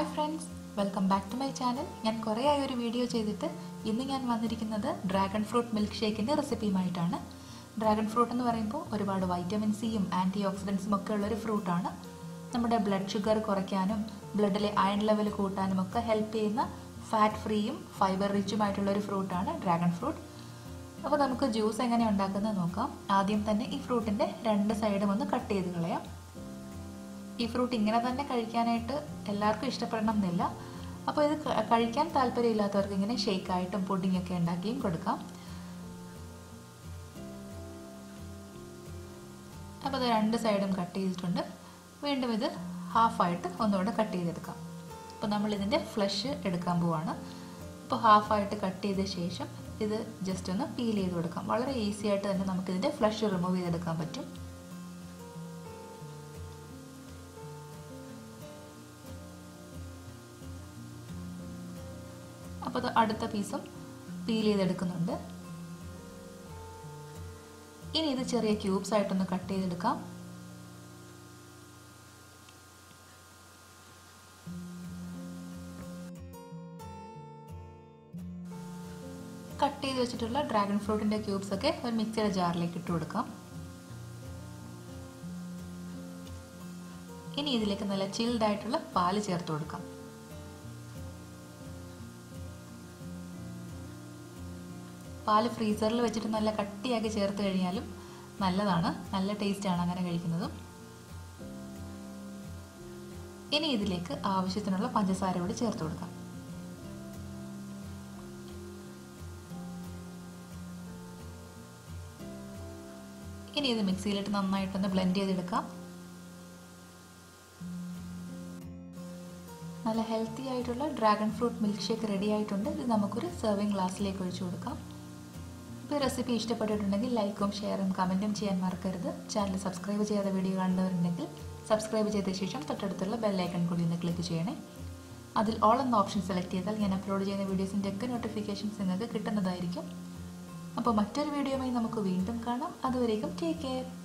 Hi friends, welcome back to my channel. ഞാൻ കുറേ ആയി ഒരു വീഡിയോ ചെയ്തിട്ട് ഇന്ന് ഞാൻ വന്നിരിക്കുന്നത് ഡ്രാഗൺ ഫ്രൂട്ട് മിൽക്ക് ഷേക്കിന്റെ റെസിപ്പിയുമായിട്ടാണ്. ഡ്രാഗൺ ഫ്രൂട്ട് എന്ന് പറയുമ്പോൾ ഒരുപാട് വൈറ്റമിൻ സിയും ആന്റി ഓക്സിഡന്റ്സും ഒക്കെ ഉള്ള ഒരു ഫ്രൂട്ട് ആണ്. നമ്മുടെ ബ്ലഡ് ഷുഗർ കുറയ്ക്കാനും ബ്ലഡിലെ അയൺ ലെവൽ കൂട്ടാനും ഒക്കെ ഹെൽപ്പ് ചെയ്യുന്ന ഫാറ്റ് ഫ്രീയും ഫൈബർ റിച്ചും ആയിട്ടുള്ള ഒരു ഫ്രൂട്ട് ആണ് ഡ്രാഗൺ ഫ്രൂട്ട്. അപ്പോൾ നമുക്ക് ജ്യൂസ് എങ്ങനെ ഉണ്ടാക്കുന്നത് നോക്കാം. ആദ്യം തന്നെ ഈ ഫ്രൂട്ടിന്റെ രണ്ട് സൈഡും ഒന്ന് കട്ട് ചെയ്ത് കളയാം. ഈ ഫ്രൂട്ട് ഇങ്ങനെ തന്നെ കഴിക്കാനായിട്ട് എല്ലാവർക്കും ഇഷ്ടപ്പെടണം എന്നില്ല. അപ്പോൾ ഇത് കഴിക്കാൻ താല്പര്യമില്ലാത്തവർക്ക് ഇങ്ങനെ ഷേക്കായിട്ടും പുഡിംഗ് ഒക്കെ ഉണ്ടാക്കിയും കൊടുക്കാം. അപ്പോൾ ഇത് രണ്ട് സൈഡും കട്ട് ചെയ്തിട്ടുണ്ട്. വീണ്ടും ഇത് ഹാഫായിട്ട് ഒന്നുകൂടെ കട്ട് ചെയ്തെടുക്കാം. അപ്പോൾ നമ്മൾ ഇതിൻ്റെ ഫ്ലഷ് എടുക്കാൻ പോവാണ്. അപ്പോൾ ഹാഫായിട്ട് കട്ട് ചെയ്ത ശേഷം ഇത് ജസ്റ്റ് ഒന്ന് പീൽ ചെയ്ത് കൊടുക്കാം. വളരെ ഈസി ആയിട്ട് തന്നെ നമുക്കിതിൻ്റെ ഫ്ലഷ് റിമൂവ് ചെയ്തെടുക്കാൻ പറ്റും. അപ്പോൾ അടുത്ത പീസും പീൽ ചെയ്തെടുക്കുന്നുണ്ട്. ഇനി ഇത് ചെറിയ ക്യൂബ്സ് ആയിട്ടൊന്ന് കട്ട് ചെയ്തെടുക്കാം. കട്ട് ചെയ്ത് വെച്ചിട്ടുള്ള ഡ്രാഗൺ ഫ്രൂട്ടിന്റെ ക്യൂബ്സ് ഒക്കെ ഒരു മിക്സിയുടെ ജാറിലേക്ക് ഇട്ട് കൊടുക്കാം. ഇനി ഇതിലേക്ക് നല്ല ചിൽഡ് ആയിട്ടുള്ള പാല് ചേർത്ത് കൊടുക്കാം. പാല് ഫ്രീസറിൽ വെച്ചിട്ട് നല്ല കട്ടിയാക്കി ചേർത്ത് കഴിഞ്ഞാലും നല്ലതാണ്, നല്ല ടേസ്റ്റാണ് അങ്ങനെ കഴിക്കുന്നതും. ഇനി ഇതിലേക്ക് ആവശ്യത്തിനുള്ള പഞ്ചസാര കൂടി ചേർത്ത് കൊടുക്കാം. ഇനി ഇത് മിക്സിയിലിട്ട് നന്നായിട്ടൊന്ന് ബ്ലെൻഡ് ചെയ്തെടുക്കാം. നല്ല ഹെൽത്തി ആയിട്ടുള്ള dragon fruit milk shake ready ആയിട്ടുണ്ട്. ഇത് നമുക്കൊരു സെർവിങ് ഗ്ലാസ്സിലേക്ക് ഒഴിച്ചു കൊടുക്കാം. ഇപ്പോൾ ഈ റെസിപ്പി ഇഷ്ടപ്പെട്ടിട്ടുണ്ടെങ്കിൽ ലൈക്കും ഷെയറും കമൻറ്റും ചെയ്യാൻ മറക്കരുത്. ചാനൽ സബ്സ്ക്രൈബ് ചെയ്യാതെ വീഡിയോ കാണുന്നവരുണ്ടെങ്കിൽ സബ്സ്ക്രൈബ് ചെയ്ത ശേഷം തൊട്ടടുത്തുള്ള ബെല്ലൈക്കൺ കൂടി ഒന്ന് ക്ലിക്ക് ചെയ്യണേ. അതിൽ ഓൾ എന്ന ഓപ്ഷൻ സെലക്ട് ചെയ്താൽ ഞാൻ അപ്ലോഡ് ചെയ്യുന്ന വീഡിയോസിൻ്റെ ഒക്കെ നോട്ടിഫിക്കേഷൻസ് നിങ്ങൾക്ക് കിട്ടുന്നതായിരിക്കും. അപ്പോൾ മറ്റൊരു വീഡിയോയുമായി നമുക്ക് വീണ്ടും കാണാം. അതുവരേക്കും ടേക്ക് കെയർ.